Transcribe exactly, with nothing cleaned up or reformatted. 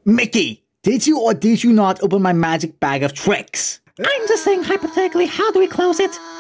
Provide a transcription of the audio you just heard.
Mickey, did you or did you not open my magic bag of tricks? I'm just saying hypothetically, how do we close it?